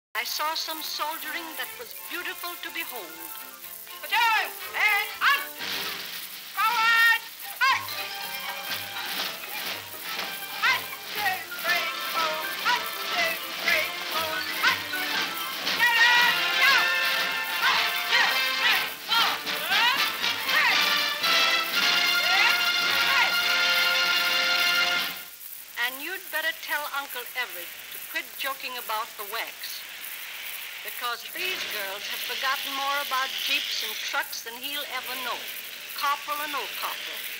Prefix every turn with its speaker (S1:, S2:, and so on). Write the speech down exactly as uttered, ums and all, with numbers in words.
S1: I saw some soldiering that was beautiful to behold.
S2: Platoon, and on! Forward, march! One, two, three, four. One, two, three, four. One, get up, go! One, two, three, four. Hey!
S1: And you'd better tell Uncle Everett to quit joking about the W A Cs. Because these girls have forgotten more about jeeps and trucks than he'll ever know, corporal or no corporal.